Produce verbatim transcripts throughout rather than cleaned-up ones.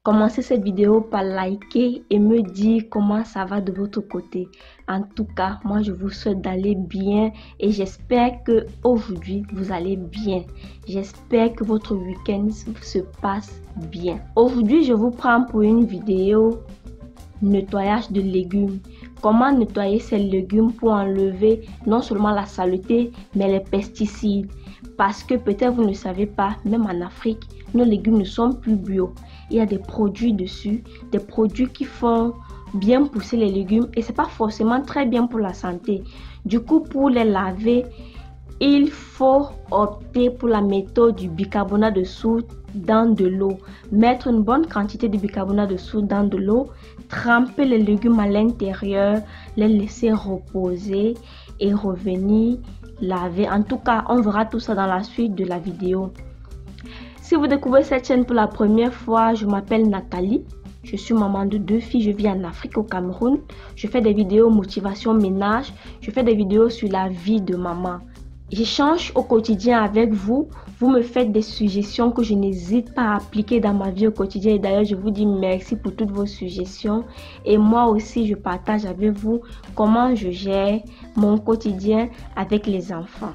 Commencez cette vidéo par liker et me dire comment ça va de votre côté. En tout cas, moi je vous souhaite d'aller bien et j'espère que aujourd'hui vous allez bien. J'espère que votre week-end se passe bien. Aujourd'hui, je vous prends pour une vidéo nettoyage de légumes. Comment nettoyer ces légumes pour enlever non seulement la saleté mais les pesticides. Parce que peut-être vous ne savez pas, même en Afrique, nos légumes ne sont plus bio. Il y a des produits dessus, des produits qui font bien pousser les légumes et c'est pas forcément très bien pour la santé. Du coup, pour les laver, il faut opter pour la méthode du bicarbonate de soude dans de l'eau. Mettre une bonne quantité de bicarbonate de soude dans de l'eau, tremper les légumes à l'intérieur, les laisser reposer et revenir laver. En tout cas, on verra tout ça dans la suite de la vidéo. Si vous découvrez cette chaîne pour la première fois, je m'appelle Nathalie. Je suis maman de deux filles, je vis en Afrique, au Cameroun. Je fais des vidéos motivation ménage, je fais des vidéos sur la vie de maman. J'échange au quotidien avec vous, vous me faites des suggestions que je n'hésite pas à appliquer dans ma vie au quotidien. Et d'ailleurs, je vous dis merci pour toutes vos suggestions. Et moi aussi, je partage avec vous comment je gère mon quotidien avec les enfants.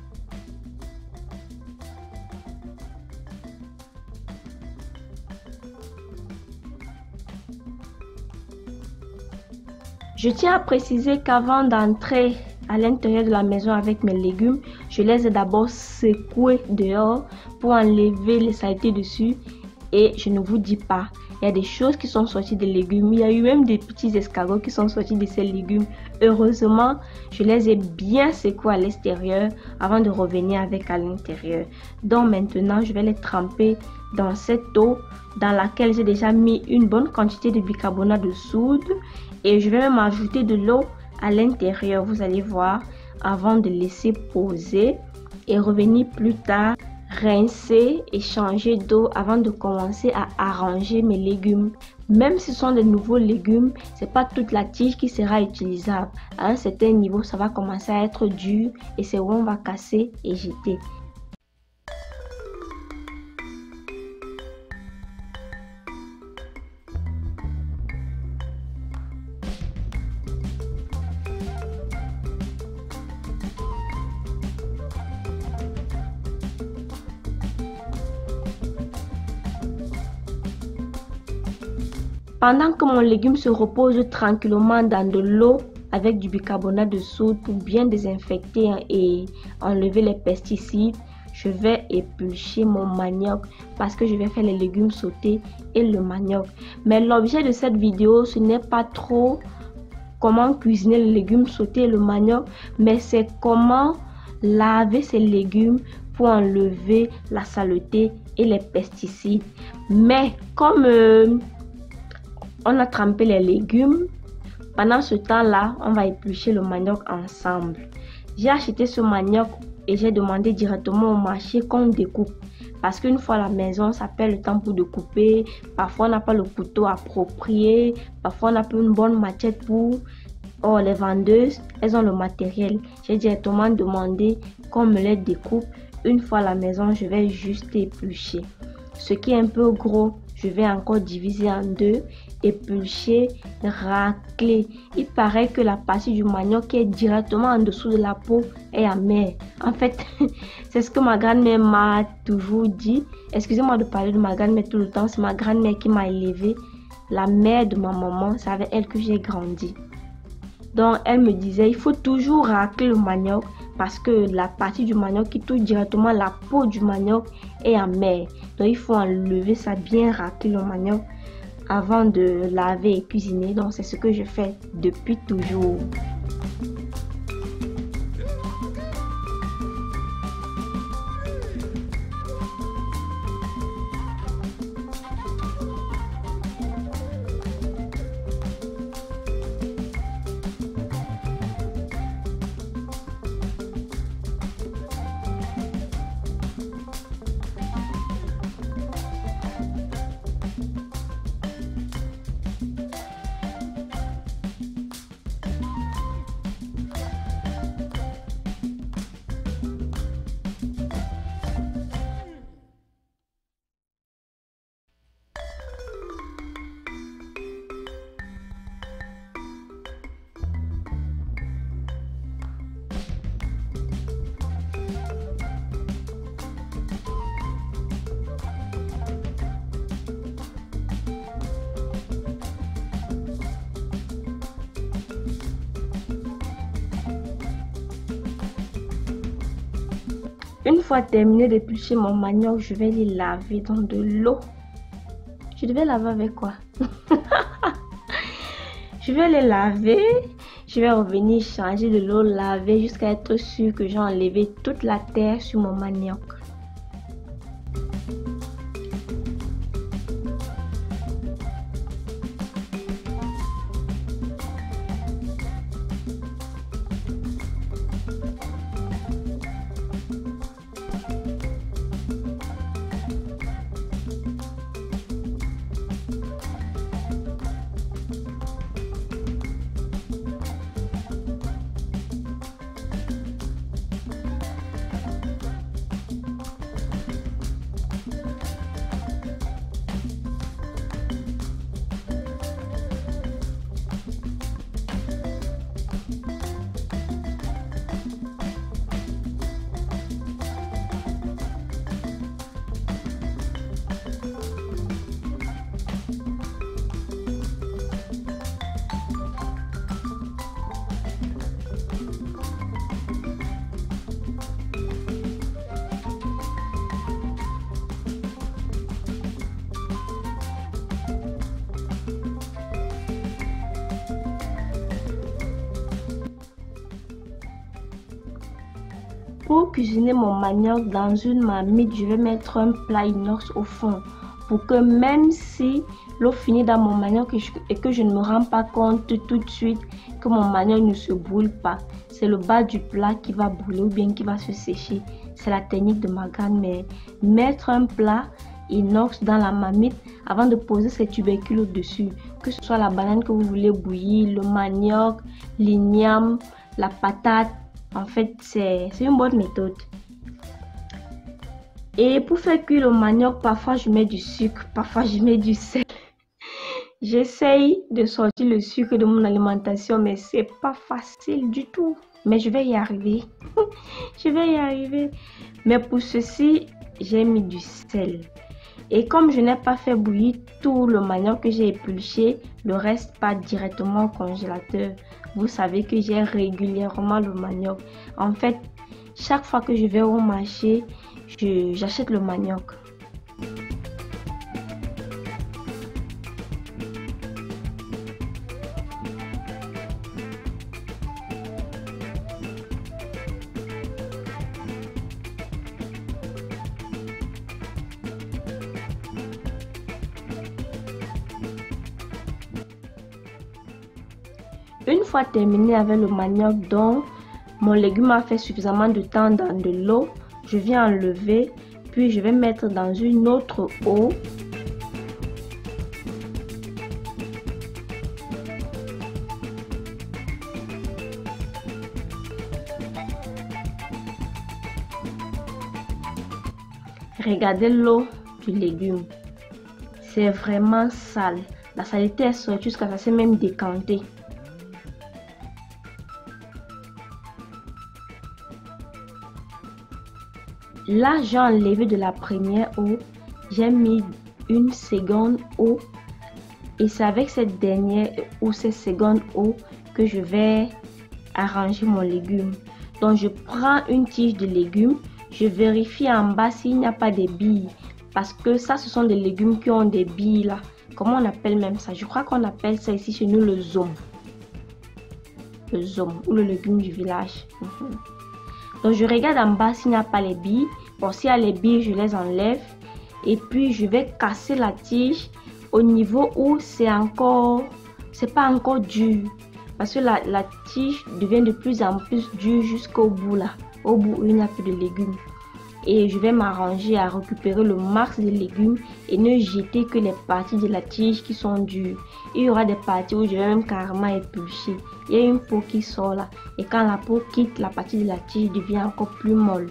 Je tiens à préciser qu'avant d'entrer à l'intérieur de la maison avec mes légumes, je les ai d'abord secoués dehors pour enlever les saletés dessus. Et je ne vous dis pas, il y a des choses qui sont sorties des légumes. Il y a eu même des petits escargots qui sont sortis de ces légumes. Heureusement, je les ai bien secoués à l'extérieur avant de revenir avec à l'intérieur. Donc maintenant, je vais les tremper dans cette eau dans laquelle j'ai déjà mis une bonne quantité de bicarbonate de soude. Et je vais même ajouter de l'eau à l'intérieur, vous allez voir, avant de laisser poser et revenir plus tard, rincer et changer d'eau avant de commencer à arranger mes légumes. Même si ce sont des nouveaux légumes, c'est pas toute la tige qui sera utilisable. À un certain niveau, ça va commencer à être dur et c'est où on va casser et jeter. Pendant que mon légume se repose tranquillement dans de l'eau avec du bicarbonate de soude pour bien désinfecter et enlever les pesticides, je vais éplucher mon manioc parce que je vais faire les légumes sautés et le manioc. Mais l'objet de cette vidéo, ce n'est pas trop comment cuisiner les légumes sautés et le manioc, mais c'est comment laver ces légumes pour enlever la saleté et les pesticides. Mais comme euh, on a trempé les légumes, pendant ce temps-là, on va éplucher le manioc ensemble. J'ai acheté ce manioc et j'ai demandé directement au marché qu'on découpe. Parce qu'une fois à la maison, ça perd le temps pour découper. Parfois, on n'a pas le couteau approprié. Parfois, on n'a pas une bonne machette pour... Oh, les vendeuses, elles ont le matériel. J'ai directement demandé qu'on me les découpe. Une fois à la maison, je vais juste éplucher. Ce qui est un peu gros, je vais encore diviser en deux, éplucher, racler. Il paraît que la partie du manioc qui est directement en dessous de la peau est amère. En fait, c'est ce que ma grand-mère m'a toujours dit. Excusez-moi de parler de ma grand-mère tout le temps, c'est ma grand-mère qui m'a élevée. La mère de ma maman, c'est avec elle que j'ai grandi. Donc, elle me disait, il faut toujours racler le manioc parce que la partie du manioc qui touche directement la peau du manioc est amère. Donc, il faut enlever ça, bien racler le manioc avant de laver et cuisiner. Donc, c'est ce que je fais depuis toujours. Une fois terminé d'éplucher mon manioc, je vais les laver dans de l'eau. Je devais laver avec quoi? Je vais les laver. Je vais revenir changer de l'eau, laver jusqu'à être sûr que j'ai enlevé toute la terre sur mon manioc. Pour cuisiner mon manioc dans une marmite, je vais mettre un plat inox au fond pour que même si l'eau finit dans mon manioc et, je, et que je ne me rends pas compte tout de suite que mon manioc ne se brûle pas, c'est le bas du plat qui va brûler ou bien qui va se sécher. C'est la technique de Magane, mais mettre un plat inox dans la marmite avant de poser ses tubercules au-dessus, que ce soit la banane que vous voulez bouillir, le manioc, l'igname, la patate. En fait, c'est une bonne méthode. Et pour faire cuire le manioc, parfois je mets du sucre, parfois je mets du sel. J'essaye de sortir le sucre de mon alimentation, mais c'est pas facile du tout. Mais je vais y arriver. Je vais y arriver. Mais pour ceci, j'ai mis du sel. Et comme je n'ai pas fait bouillir tout le manioc que j'ai épluché, le reste part directement au congélateur. Vous savez que j'ai régulièrement le manioc. En fait, chaque fois que je vais au marché, j'achète le manioc. Une fois terminé avec le manioc dont mon légume a fait suffisamment de temps dans de l'eau, je viens enlever, puis je vais mettre dans une autre eau. Regardez l'eau du légume. C'est vraiment sale. La saleté est sortie jusqu'à ça s'est même décanté. Là, j'ai enlevé de la première eau, j'ai mis une seconde eau et c'est avec cette dernière ou cette seconde eau que je vais arranger mon légume. Donc, je prends une tige de légumes, je vérifie en bas s'il n'y a pas de billes parce que ça, ce sont des légumes qui ont des billes là. Comment on appelle même ça? Je crois qu'on appelle ça ici chez nous le zom. Le zom ou le légume du village. Mm-hmm. Donc, je regarde en bas s'il n'y a pas les billes. Bon, s'il y a les billes, je les enlève. Et puis, je vais casser la tige au niveau où c'est encore... C'est pas encore dur. Parce que la, la tige devient de plus en plus dure jusqu'au bout là. Au bout où il n'y a plus de légumes. Et je vais m'arranger à récupérer le max de légumes et ne jeter que les parties de la tige qui sont dures. Il y aura des parties où je vais même carrément éplucher. Il y a une peau qui sort là. Et quand la peau quitte, la partie de la tige devient encore plus molle.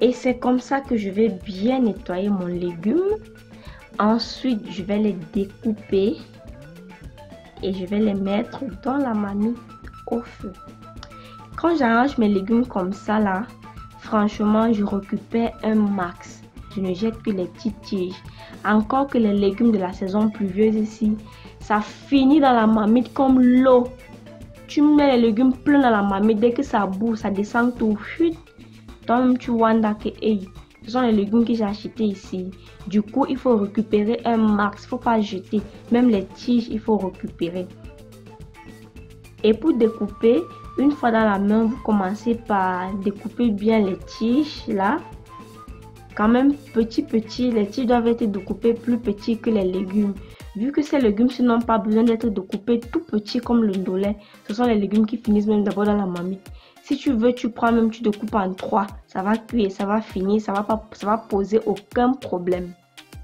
Et c'est comme ça que je vais bien nettoyer mon légume. Ensuite, je vais les découper et je vais les mettre dans la marmite au feu. Quand j'arrange mes légumes comme ça là, franchement, je récupère un max. Je ne jette que les petites tiges. Encore que les légumes de la saison pluvieuse ici, ça finit dans la marmite comme l'eau. Tu mets les légumes pleins dans la marmite, dès que ça boue, ça descend tout. Chut. Donc tu vois que hey, ce sont les légumes que j'ai achetés ici. Du coup, il faut récupérer un max. Il ne faut pas jeter. Même les tiges, il faut récupérer. Et pour découper, une fois dans la main, vous commencez par découper bien les tiges là. Quand même petit petit, les tiges doivent être découpées plus petits que les légumes. Vu que ces légumes n'ont pas besoin d'être découpés tout petits comme le ndolé, ce sont les légumes qui finissent même d'abord dans la marmite. Si tu veux, tu prends même, tu découpes en trois. Ça va cuire, ça va finir, ça va pas, ça va poser aucun problème.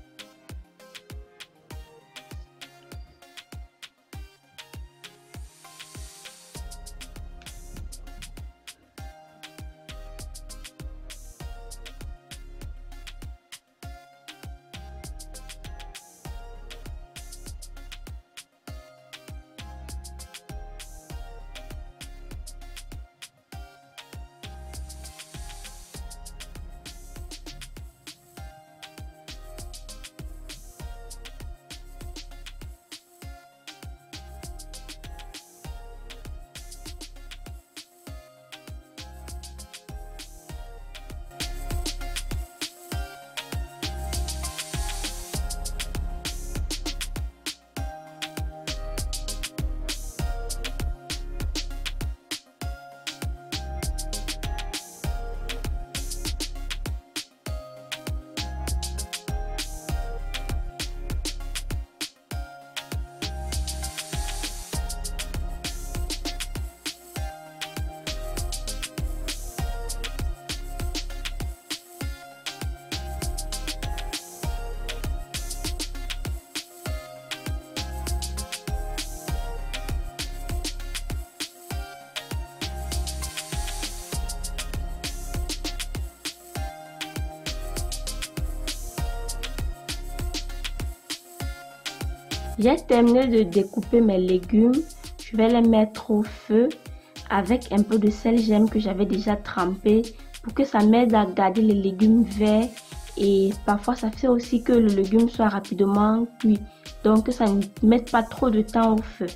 J'ai terminé de découper mes légumes. Je vais les mettre au feu avec un peu de sel gemme que j'avais déjà trempé pour que ça m'aide à garder les légumes verts. Et parfois, ça fait aussi que le légume soit rapidement cuit. Donc, que ça ne mette pas trop de temps au feu.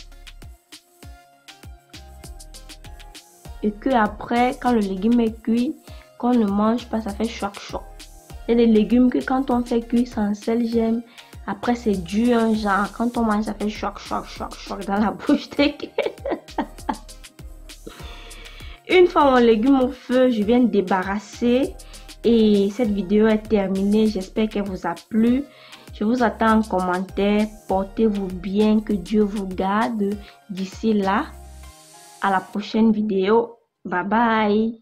Et que après, quand le légume est cuit, qu'on ne mange pas, ça fait choc choc. Il y a des légumes que quand on fait cuire sans sel gemme, après c'est dur, hein, genre quand on mange ça fait choc choc choc choc dans la bouche. Une fois mon légume au feu, je viens de débarrasser et cette vidéo est terminée. J'espère qu'elle vous a plu. Je vous attends en commentaire. Portez-vous bien, que Dieu vous garde. D'ici là, à la prochaine vidéo. Bye bye.